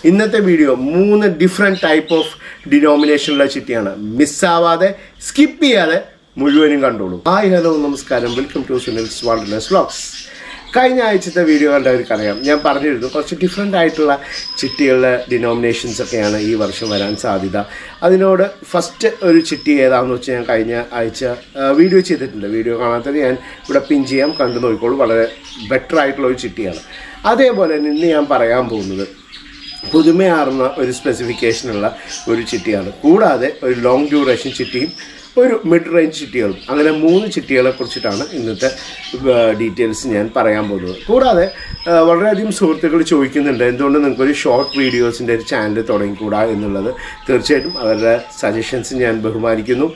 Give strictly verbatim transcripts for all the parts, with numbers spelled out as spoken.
ഇന്നത്തെ വീഡിയോ മൂന്ന് different type of ഡിനോമിനേഷനുള്ള ചിട്ടിയാണ്. മിസ്സാവാതെ സ്കിപ്പ് ചെയ്യാതെ മുഴുവനും കണ്ടോളൂ. ഹായ് ഹലോ നമസ്കാരം, welcome to Sunil's wanderlust vlogs. കഴിഞ്ഞ ആഴ്ചത്തെ വീഡിയോ കണ്ടവർക്കറിയാം, ഞാൻ പറഞ്ഞിരുന്നു കുറച്ച് ഡിഫറെൻ്റ് ആയിട്ടുള്ള ചിട്ടികളുടെ ഡിനോമിനേഷൻസ് ഒക്കെയാണ് ഈ വർഷം വരാൻ സാധ്യത. അതിനോട് ഫസ്റ്റ് ഒരു ചിട്ടി ഏതാണെന്ന് വെച്ചാൽ ഞാൻ കഴിഞ്ഞ ആഴ്ച വീഡിയോ ചെയ്തിട്ടുണ്ട്. വീഡിയോ കാണാത്തത് ഞാൻ ഇവിടെ പിൻ ചെയ്യാം, കണ്ടു നോക്കിക്കോളൂ. വളരെ ബെറ്റർ ആയിട്ടുള്ള ഒരു ചിട്ടിയാണ്. അതേപോലെ തന്നെ ഇന്ന് ഞാൻ പറയാൻ പോകുന്നത് പുതുമയാർന്ന ഒരു സ്പെസിഫിക്കേഷനുള്ള ഒരു ചിട്ടിയാണ്. കൂടാതെ ഒരു ലോങ് ഡ്യൂറേഷൻ ചിട്ടിയും ഒരു മിഡ് റേഞ്ച് ചിട്ടികളും, അങ്ങനെ മൂന്ന് ചിട്ടികളെ കുറിച്ചിട്ടാണ് ഇന്നത്തെ ഡീറ്റെയിൽസ് ഞാൻ പറയാൻ പോകുന്നത്. കൂടാതെ വളരെയധികം സുഹൃത്തുക്കൾ ചോദിക്കുന്നുണ്ട് എന്തുകൊണ്ട് നിങ്ങൾക്കൊരു ഷോർട്ട് വീഡിയോസിൻ്റെ ഒരു ചാനൽ തുടങ്ങിക്കൂടാ എന്നുള്ളത്. തീർച്ചയായിട്ടും അവരുടെ സജഷൻസ് ഞാൻ ബഹുമാനിക്കുന്നു.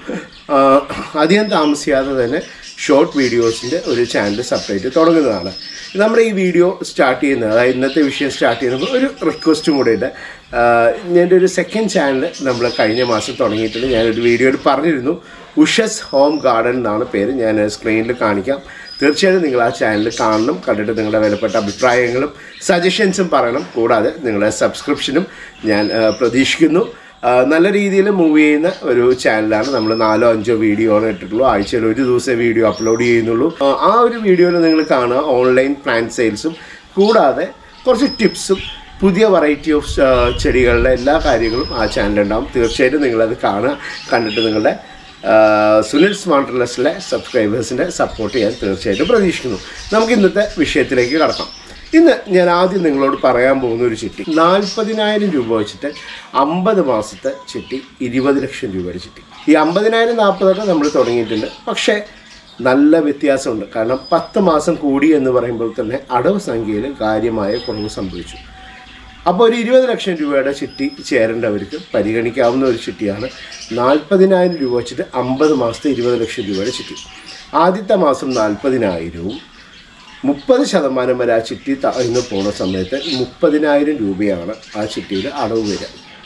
അധികം താമസിയാതെ തന്നെ ഷോർട്ട് വീഡിയോസിൻ്റെ ഒരു ചാനൽ സെപ്പറേറ്റ് തുടങ്ങുന്നതാണ്. നമ്മുടെ ഈ വീഡിയോ സ്റ്റാർട്ട് ചെയ്യുന്നത്, അതായത് ഇന്നത്തെ വിഷയം സ്റ്റാർട്ട് ചെയ്യുന്നത് ഒരു റിക്വസ്റ്റും കൂടെ ഉണ്ട്. എൻ്റെ ഒരു സെക്കൻഡ് ചാനൽ നമ്മൾ കഴിഞ്ഞ മാസം തുടങ്ങിയിട്ടുണ്ട്. ഞാനൊരു വീഡിയോയിൽ പറഞ്ഞിരുന്നു. ഉഷസ് ഹോം ഗാർഡൻ എന്നാണ് പേര്. ഞാൻ സ്ക്രീനിൽ കാണിക്കാം. തീർച്ചയായും നിങ്ങൾ ആ ചാനൽ കാണണം. കണ്ടിട്ട് നിങ്ങളുടെ വിലപ്പെട്ട അഭിപ്രായങ്ങളും സജഷൻസും പറയണം. കൂടാതെ നിങ്ങളുടെ സബ്സ്ക്രിപ്ഷനും ഞാൻ പ്രതീക്ഷിക്കുന്നു. നല്ല രീതിയിൽ മൂവ് ചെയ്യുന്ന ഒരു ചാനലാണ്. നമ്മൾ നാലോ അഞ്ചോ വീഡിയോ ആണ് ഇട്ടിട്ടുള്ളൂ. ആഴ്ചയിൽ ഒരു ദിവസം വീഡിയോ അപ്ലോഡ് ചെയ്യുന്നുള്ളൂ. ആ ഒരു വീഡിയോയിൽ നിങ്ങൾ കാണുക ഓൺലൈൻ പ്ലാന്റ് സെയിൽസും കൂടാതെ കുറച്ച് ടിപ്സും പുതിയ വെറൈറ്റി ഓഫ് ചെടികളുടെ എല്ലാ കാര്യങ്ങളും ആ ചാനലുണ്ടാകും. തീർച്ചയായിട്ടും നിങ്ങളത് കാണുക. കണ്ടിട്ട് നിങ്ങളുടെ സുനിൽസ് വാണ്ടർലെസ്റ്റിലെ സബ്സ്ക്രൈബേഴ്സിൻ്റെ സപ്പോർട്ട് ചെയ്യാൻ തീർച്ചയായിട്ടും പ്രതീക്ഷിക്കുന്നു. നമുക്ക് ഇന്നത്തെ വിഷയത്തിലേക്ക് കടക്കാം. ഇന്ന് ഞാൻ ആദ്യം നിങ്ങളോട് പറയാൻ പോകുന്ന ഒരു ചിട്ടി, നാൽപ്പതിനായിരം രൂപ വെച്ചിട്ട് അമ്പത് മാസത്തെ ചിട്ടി, ഇരുപത് ലക്ഷം രൂപയുടെ ചിട്ടി. ഈ അമ്പതിനായിരം നാൽപ്പതൊക്കെ നമ്മൾ തുടങ്ങിയിട്ടുണ്ട്. പക്ഷേ നല്ല വ്യത്യാസമുണ്ട്. കാരണം പത്ത് മാസം കൂടി എന്ന് പറയുമ്പോൾ തന്നെ അടവ് സംഖ്യയിൽ കാര്യമായ കുറവ് സംഭവിച്ചു. അപ്പോൾ ഒരു ഇരുപത് ലക്ഷം രൂപയുടെ ചിട്ടി ചേരേണ്ടവർക്ക് പരിഗണിക്കാവുന്ന ഒരു ചിട്ടിയാണ് നാൽപ്പതിനായിരം രൂപ വെച്ചിട്ട് അമ്പത് മാസത്തെ ഇരുപത് ലക്ഷം രൂപയുടെ ചിട്ടി. ആദ്യത്തെ മാസം നാൽപ്പതിനായിരവും മുപ്പത് ശതമാനം വരെ ആ ചിട്ടി താഴ്ന്നു പോകുന്ന സമയത്ത് മുപ്പതിനായിരം രൂപയാണ് ആ ചിട്ടിയുടെ അടവ് വരിക.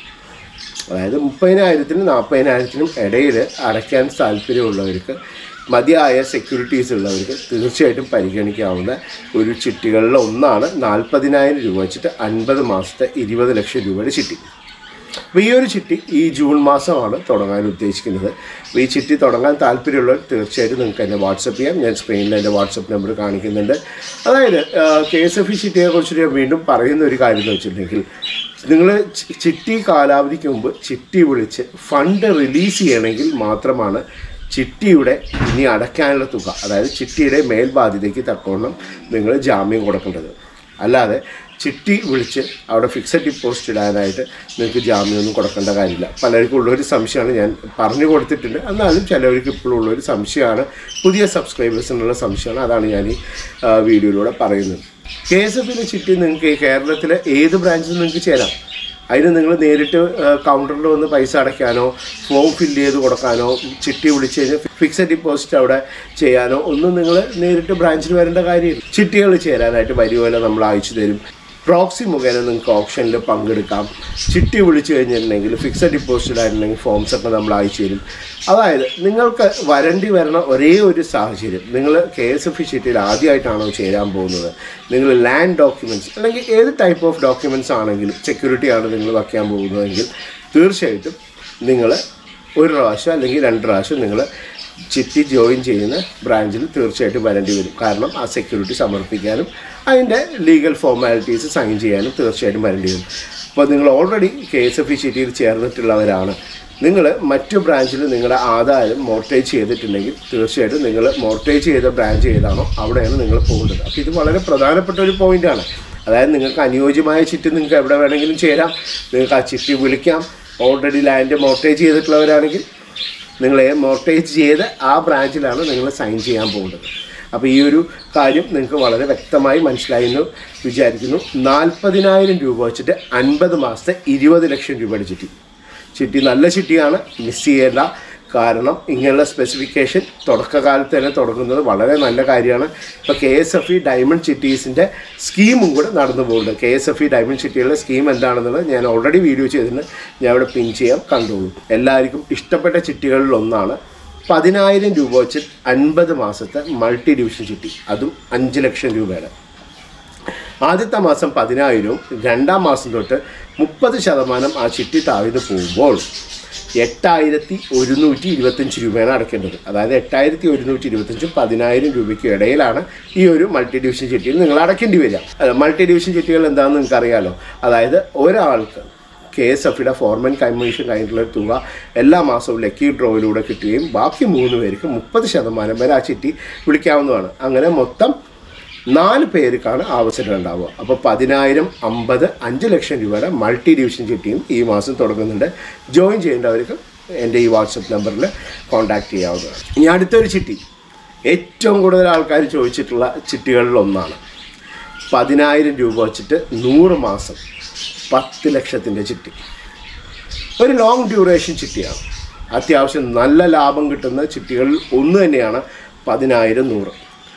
അതായത് മുപ്പതിനായിരത്തിനും നാൽപ്പതിനായിരത്തിനും ഇടയിൽ അടയ്ക്കാൻ താല്പര്യമുള്ളവർക്ക്, മതിയായ സെക്യൂരിറ്റീസ് ഉള്ളവർക്ക് തീർച്ചയായിട്ടും പരിഗണിക്കാവുന്ന ഒരു ചിട്ടികളിൽ ഒന്നാണ് നാൽപ്പതിനായിരം രൂപ വെച്ചിട്ട് അൻപത് മാസത്തെ ഇരുപത് ലക്ഷം രൂപയുടെ ചിട്ടി. അപ്പോൾ ഈ ഒരു ചിട്ടി ഈ ജൂൺ മാസമാണ് തുടങ്ങാൻ ഉദ്ദേശിക്കുന്നത്. അപ്പോൾ ഈ ചിട്ടി തുടങ്ങാൻ താല്പര്യമുള്ളവർ തീർച്ചയായിട്ടും നിങ്ങൾക്ക് എന്നെ വാട്സപ്പ് ചെയ്യാം. ഞാൻ സ്ക്രീനിൽ എൻ്റെ വാട്സപ്പ് നമ്പർ കാണിക്കുന്നുണ്ട്. അതായത് കെ എസ് എഫ് ഇ ചിട്ടിയെ കുറിച്ച് ഞാൻ വീണ്ടും പറയുന്ന ഒരു കാര്യം എന്ന് വെച്ചിട്ടുണ്ടെങ്കിൽ, നിങ്ങൾ ചിട്ടി കാലാവധിക്ക് മുമ്പ് ചിട്ടി വിളിച്ച് ഫണ്ട് റിലീസ് ചെയ്യണമെങ്കിൽ മാത്രമാണ് ചിട്ടിയുടെ ഇനി അടയ്ക്കാനുള്ള തുക, അതായത് ചിട്ടിയുടെ മേൽബാധ്യതയ്ക്ക് തക്കവണ്ണം നിങ്ങൾ ജാമ്യം കൊടുക്കേണ്ടത്. അല്ലാതെ ചിട്ടി വിളിച്ച് അവിടെ ഫിക്സഡ് ഡിപ്പോസിറ്റ് ഇടാനായിട്ട് നിങ്ങൾക്ക് ജാമ്യമൊന്നും കൊടുക്കേണ്ട കാര്യമില്ല. പലർക്കും ഉള്ളൊരു സംശയമാണ്, ഞാൻ പറഞ്ഞു കൊടുത്തിട്ടുണ്ട്. എന്നാലും ചിലവർക്ക് ഇപ്പോഴും ഉള്ളൊരു സംശയമാണ്, പുതിയ സബ്സ്ക്രൈബേഴ്സിനുള്ള സംശയമാണ്. അതാണ് ഞാൻ ഈ വീഡിയോയിലൂടെ പറയുന്നത്. കെ എസ് എഫിൻ്റെ ചിട്ടി നിങ്ങൾക്ക് കേരളത്തിലെ ഏത് ബ്രാഞ്ചിൽ നിങ്ങൾക്ക് ചേരാം. അതിന് നിങ്ങൾ നേരിട്ട് കൗണ്ടറിൽ വന്ന് പൈസ അടയ്ക്കാനോ ഫോം ഫില്ല് ചെയ്ത് കൊടുക്കാനോ ചിട്ടി വിളിച്ച് കഴിഞ്ഞാൽ ഫിക്സഡ് ഡിപ്പോസിറ്റ് അവിടെ ചെയ്യാനോ ഒന്നും നിങ്ങൾ നേരിട്ട് ബ്രാഞ്ചിൽ വരേണ്ട കാര്യമില്ല. ചിട്ടികൾ ചേരാനായിട്ട് വരുമല്ലോ, നമ്മൾ അയച്ചു തരും. പ്രോക്സി മുഖേന നിങ്ങൾക്ക് ഓപ്ഷനിൽ പങ്കെടുക്കാം. ചിട്ടി വിളിച്ചു കഴിഞ്ഞിട്ടുണ്ടെങ്കിൽ ഫിക്സഡ് ഡിപ്പോസിറ്റ് ആയിട്ടുണ്ടെങ്കിൽ ഫോംസൊക്കെ നമ്മൾ അയച്ചു തരും. അതായത് നിങ്ങൾക്ക് വരേണ്ടി വരുന്ന ഒരേ ഒരു സാഹചര്യം, നിങ്ങൾ കെ എസ് എഫ് ഇ ചിട്ടിയിൽ ആദ്യമായിട്ടാണോ ചേരാൻ പോകുന്നത്, നിങ്ങൾ ലാൻഡ് ഡോക്യുമെൻറ്റ്സ് അല്ലെങ്കിൽ ഏത് ടൈപ്പ് ഓഫ് ഡോക്യുമെൻറ്റ്സ് ആണെങ്കിലും സെക്യൂരിറ്റിയാണ് നിങ്ങൾ വയ്ക്കാൻ പോകുന്നതെങ്കിൽ തീർച്ചയായിട്ടും നിങ്ങൾ ഒരു പ്രാവശ്യം അല്ലെങ്കിൽ രണ്ട് പ്രാവശ്യം നിങ്ങൾ ചിട്ടി ജോയിൻ ചെയ്യുന്ന ബ്രാഞ്ചിൽ തീർച്ചയായിട്ടും വരേണ്ടി വരും. കാരണം ആ സെക്യൂരിറ്റി സമർപ്പിക്കാനും അതിൻ്റെ ലീഗൽ ഫോർമാലിറ്റീസ് സൈൻ ചെയ്യാനും തീർച്ചയായിട്ടും വരേണ്ടി വരും. അപ്പോൾ നിങ്ങൾ already K S F E ചിട്ടിയിൽ ചേർന്നിട്ടുള്ളവരാണ്, നിങ്ങൾ മറ്റു ബ്രാഞ്ചിൽ നിങ്ങളുടെ ആദായം മോർട്ടേജ് ചെയ്തിട്ടുണ്ടെങ്കിൽ തീർച്ചയായിട്ടും നിങ്ങൾ മോർട്ടേജ് ചെയ്ത ബ്രാഞ്ച് ഏതാണോ അവിടെയാണ് നിങ്ങൾ പോകുന്നത്. അപ്പോൾ ഇത് വളരെ പ്രധാനപ്പെട്ട ഒരു പോയിൻ്റാണ്. അതായത് നിങ്ങൾക്ക് അനുയോജ്യമായ ചിട്ടി നിങ്ങൾക്ക് എവിടെ വേണമെങ്കിലും ചേരാം. നിങ്ങൾക്ക് ആ ചിട്ടി വിളിക്കാം. ഓൾറെഡി ലാൻഡ് മോർട്ടേജ് ചെയ്തിട്ടുള്ളവരാണെങ്കിൽ നിങ്ങൾ മോർട്ടേജ് ചെയ്ത് ആ ബ്രാഞ്ചിലാണ് നിങ്ങൾ സൈൻ ചെയ്യാൻ പോകുന്നത്. അപ്പോൾ ഈ ഒരു കാര്യം നിങ്ങൾക്ക് വളരെ വ്യക്തമായി മനസ്സിലായി എന്ന് വിചാരിക്കുന്നു. നാൽപ്പതിനായിരം രൂപ വെച്ചിട്ട് അൻപത് മാസത്തെ ഇരുപത് ലക്ഷം രൂപയുടെ ചിട്ടി. ചിട്ടി നല്ല ചിട്ടിയാണ്, മിസ് ചെയ്യേണ്ട. കാരണം ഇങ്ങനെയുള്ള സ്പെസിഫിക്കേഷൻ തുടക്കകാലത്ത് തന്നെ തുടങ്ങുന്നത് വളരെ നല്ല കാര്യമാണ്. ഇപ്പോൾ K S F E diamond ചിറ്റീസിൻ്റെ സ്കീമും കൂടെ നടന്നു പോകുന്നുണ്ട്. K S F E diamond ചിട്ടികളുടെ സ്കീം എന്താണെന്നുള്ളത് ഞാൻ ഓൾറെഡി വീഡിയോ ചെയ്തിട്ടുണ്ട്. ഞാൻ അവിടെ പിൻ ചെയ്യാം, കണ്ടോളൂ. എല്ലാവർക്കും ഇഷ്ടപ്പെട്ട ചിട്ടികളിലൊന്നാണ് പതിനായിരം രൂപ വെച്ച് അൻപത് മാസത്തെ മൾട്ടി ഡിവിഷൻ ചിട്ടി, അതും അഞ്ച് ലക്ഷം രൂപയുടെ. ആദ്യത്തെ മാസം പതിനായിരവും രണ്ടാം മാസം തൊട്ട് മുപ്പത് ശതമാനം ആ ചിട്ടി താഴ്ന്നു പോകുമ്പോൾ എട്ടായിരത്തി ഒരുന്നൂറ്റി ഇരുപത്തഞ്ച് രൂപയാണ് അടയ്ക്കേണ്ടത്. അതായത് എട്ടായിരത്തി ഒരുന്നൂറ്റി ഇരുപത്തഞ്ചും പതിനായിരം രൂപയ്ക്കും ഇടയിലാണ് ഈ ഒരു മൾട്ടി ഡിവിഷൻ ചിട്ടിയിൽ നിങ്ങൾ അടയ്ക്കേണ്ടി വരിക. മൾട്ടി ഡിവിഷൻ ചിട്ടികൾ എന്താണെന്ന് നിങ്ങൾക്ക് അറിയാലോ. അതായത് ഒരാൾക്ക് കെ എസ് എഫ് ഇയുടെ ഫോർമൻ കമ്മീഷൻ കഴിഞ്ഞിട്ടുള്ള തുക എല്ലാ മാസവും ലക്കി ഡ്രോയിലൂടെ കിട്ടുകയും ബാക്കി മൂന്ന് പേർക്ക് മുപ്പത് ശതമാനം വരെ ആ ചിട്ടി വിളിക്കാവുന്നതാണ്. അങ്ങനെ മൊത്തം നാല് പേർക്കാണ് അവസരം ഉണ്ടാവുക. അപ്പോൾ പതിനായിരം, അമ്പത്, അഞ്ച് ലക്ഷം രൂപയുടെ മൾട്ടി ഡിവിഷൻ ചിട്ടിയും ഈ മാസം തുടങ്ങുന്നുണ്ട്. ജോയിൻ ചെയ്യേണ്ടവർക്ക് എൻ്റെ ഈ വാട്സപ്പ് നമ്പറിൽ കോൺടാക്റ്റ് ചെയ്യാവുന്നതാണ്. ഇനി അടുത്തൊരു ചിട്ടി ഏറ്റവും കൂടുതൽ ആൾക്കാർ ചോദിച്ചിട്ടുള്ള ചിട്ടികളിൽ ഒന്നാണ്. പതിനായിരം രൂപ വെച്ചിട്ട് നൂറ് മാസം പത്ത് ലക്ഷത്തിൻ്റെ ചിട്ടി. ഒരു ലോങ് ഡ്യൂറേഷൻ ചിട്ടിയാണ്. അത്യാവശ്യം നല്ല ലാഭം കിട്ടുന്ന ചിട്ടികളിൽ ഒന്ന് തന്നെയാണ് പതിനായിരം നൂറ്.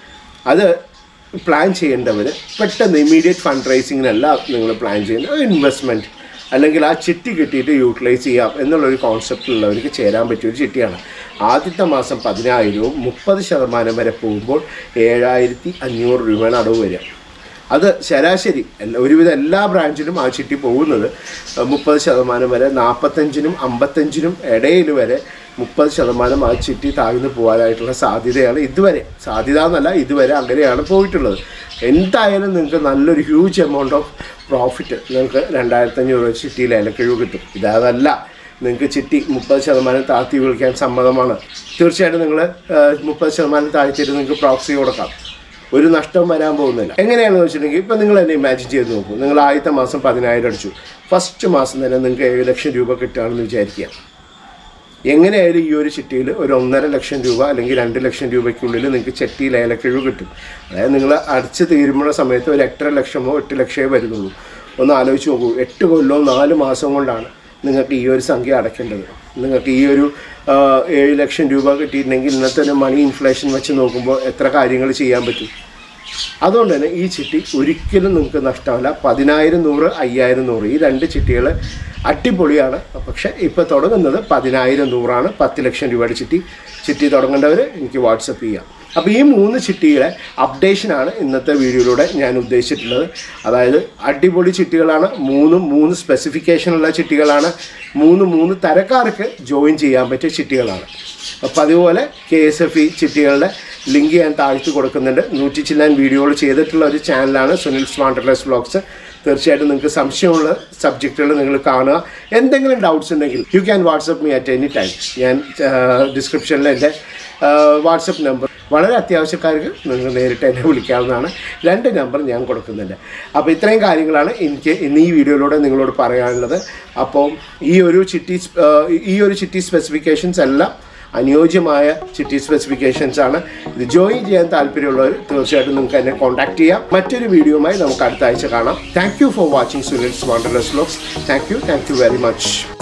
അത് പ്ലാൻ ചെയ്യേണ്ടവർ പെട്ടെന്ന് ഇമ്മീഡിയറ്റ് ഫണ്ട് റൈസിങ്ങിനല്ല നിങ്ങൾ പ്ലാൻ ചെയ്യുന്നത്, ഇൻവെസ്റ്റ്മെൻറ്റ് അല്ലെങ്കിൽ ആ ചിട്ടി കിട്ടിയിട്ട് യൂട്ടിലൈസ് ചെയ്യാം എന്നുള്ളൊരു കോൺസെപ്റ്റിലുള്ളവർക്ക് ചേരാൻ പറ്റിയൊരു ചിട്ടിയാണ്. ആദ്യത്തെ മാസം പതിനായിരവും മുപ്പത് ശതമാനം വരെ പോകുമ്പോൾ ഏഴായിരത്തി അഞ്ഞൂറ് രൂപയാണ് അടവ് വരിക. അത് ശരാശരി എല്ലാ ഒരുവിധം എല്ലാ ബ്രാഞ്ചിലും ആ ചിട്ടി പോകുന്നത് മുപ്പത് ശതമാനം വരെ, നാൽപ്പത്തഞ്ചിനും അമ്പത്തഞ്ചിനും ഇടയിൽ വരെ മുപ്പത് ശതമാനം ആ ചിട്ടി താഴ്ന്നു പോകാനായിട്ടുള്ള സാധ്യതയാണ് ഇതുവരെ. സാധ്യത എന്നല്ല, ഇതുവരെ അങ്ങനെയാണ് പോയിട്ടുള്ളത്. എന്തായാലും നിങ്ങൾക്ക് നല്ലൊരു ഹ്യൂജ് എമൗണ്ട് ഓഫ് പ്രോഫിറ്റ് നിങ്ങൾക്ക് രണ്ടായിരത്തി അഞ്ഞൂറ് രൂപ ചിട്ടിയിൽ ഇലക്കിഴിവ് കിട്ടും. ഇതല്ല, നിങ്ങൾക്ക് ചിട്ടി മുപ്പത് ശതമാനം താഴ്ത്തി വിളിക്കാൻ സമ്മതമാണ്. തീർച്ചയായിട്ടും നിങ്ങൾ മുപ്പത് ശതമാനം താഴ്ത്തിയിട്ട് നിങ്ങൾക്ക് പ്രോക്സി കൊടുക്കാം. ഒരു നഷ്ടം വരാൻ പോകുന്നില്ല. എങ്ങനെയാണെന്ന് വെച്ചിട്ടുണ്ടെങ്കിൽ ഇപ്പം നിങ്ങൾ തന്നെ ഇമാജിൻ ചെയ്ത് നോക്കൂ. നിങ്ങൾ ആദ്യത്തെ മാസം പതിനായിരം അടിച്ചു, ഫസ്റ്റ് മാസം തന്നെ നിങ്ങൾക്ക് ഏഴ് ലക്ഷം രൂപ കിട്ടുകയാണെന്ന് വിചാരിക്കുക. എങ്ങനെയായാലും ഈ ഒരു ചിട്ടിയിൽ ഒരു ഒന്നര ലക്ഷം രൂപ അല്ലെങ്കിൽ രണ്ട് ലക്ഷം രൂപയ്ക്കുള്ളിൽ നിങ്ങൾക്ക് ചിട്ടിയിൽ ഏലക്കിഴിവ് കിട്ടും. അതായത് നിങ്ങൾ അടിച്ച് തീരുമ്പോൾ സമയത്ത് ഒരു എട്ടര ലക്ഷമോ എട്ട് ലക്ഷമേ വരുന്നുള്ളൂ. ഒന്ന് ആലോചിച്ച് നോക്കൂ. എട്ട് കൊല്ലവും നാല് മാസം കൊണ്ടാണ് നിങ്ങൾക്ക് ഈ ഒരു സംഖ്യ അടയ്ക്കേണ്ടത്. നിങ്ങൾക്ക് ഈ ഒരു ഏഴ് ലക്ഷം രൂപ കിട്ടിയിട്ടുണ്ടെങ്കിൽ ഇന്നത്തെ ഒരു മണി ഇൻഫ്ലേഷൻ വെച്ച് നോക്കുമ്പോൾ എത്ര കാര്യങ്ങൾ ചെയ്യാൻ പറ്റും. അതുകൊണ്ട് തന്നെ ഈ ചിട്ടി ഒരിക്കലും നിങ്ങൾക്ക് നഷ്ടമല്ല. പതിനായിരം നൂറ്, അയ്യായിരം നൂറ് ഈ രണ്ട് ചിട്ടികൾ അടിപൊളിയാണ്. പക്ഷേ ഇപ്പോൾ തുടങ്ങുന്നത് പതിനായിരം നൂറാണ്. പത്ത് ലക്ഷം രൂപയുടെ ചിട്ടി ചിട്ടി തുടങ്ങേണ്ടവർ എനിക്ക് വാട്സപ്പ് ചെയ്യാം. അപ്പോൾ ഈ മൂന്ന് ചിട്ടികളെ അപ്ഡേഷനാണ് ഇന്നത്തെ വീഡിയോയിലൂടെ ഞാൻ ഉദ്ദേശിച്ചിട്ടുള്ളത്. അതായത് അടിപൊളി ചിട്ടികളാണ്. മൂന്നും മൂന്ന് സ്പെസിഫിക്കേഷനുള്ള ചിട്ടികളാണ്. മൂന്ന് മൂന്ന് തരക്കാർക്ക് ജോയിൻ ചെയ്യാൻ പറ്റിയ ചിട്ടികളാണ്. അപ്പോൾ അതുപോലെ കെ എസ് എഫ് ഇ ചിട്ടികളുടെ ലിങ്ക് ഞാൻ താഴ്ത്തി കൊടുക്കുന്നുണ്ട്. നൂറ്റി ചില്ലാൻ വീഡിയോകൾ ചെയ്തിട്ടുള്ള ഒരു ചാനലാണ് സുനിൽസ് വാണ്ടർലസ്റ്റ് വ്ലോഗ്സ്. തീർച്ചയായിട്ടും നിങ്ങൾക്ക് സംശയമുള്ള സബ്ജക്റ്റുകൾ നിങ്ങൾ കാണുക. എന്തെങ്കിലും ഡൗട്ട്സ് ഉണ്ടെങ്കിൽ you can WhatsApp me at any time. ഞാൻ ഡിസ്ക്രിപ്ഷനിൽ എൻ്റെ വാട്സപ്പ് നമ്പർ, വളരെ അത്യാവശ്യക്കാർക്ക് നിങ്ങൾക്ക് നേരിട്ട് എന്നെ വിളിക്കാവുന്നതാണ്. രണ്ട് നമ്പർ ഞാൻ കൊടുക്കുന്നുണ്ട്. അപ്പോൾ ഇത്രയും കാര്യങ്ങളാണ് എനിക്ക് ഇന്ന് ഈ വീഡിയോയിലൂടെ നിങ്ങളോട് പറയാനുള്ളത്. അപ്പോൾ ഈ ഒരു ചിട്ടി ഈ ഒരു ചിട്ടി സ്പെസിഫിക്കേഷൻസ് എല്ലാം അനുയോജ്യമായ ചിട്ടി സ്പെസിഫിക്കേഷൻസ് ആണ്. ഇത് ജോയിൻ ചെയ്യാൻ താല്പര്യമുള്ളവർ തീർച്ചയായിട്ടും നിങ്ങൾക്ക് എന്നെ കോൺടാക്ട് ചെയ്യാം. മറ്റൊരു വീഡിയോയുമായി നമുക്ക് അടുത്ത ആഴ്ച കാണാം. Thank you for watching Sunil's wanderlust vlogs. Thank you thank you very much.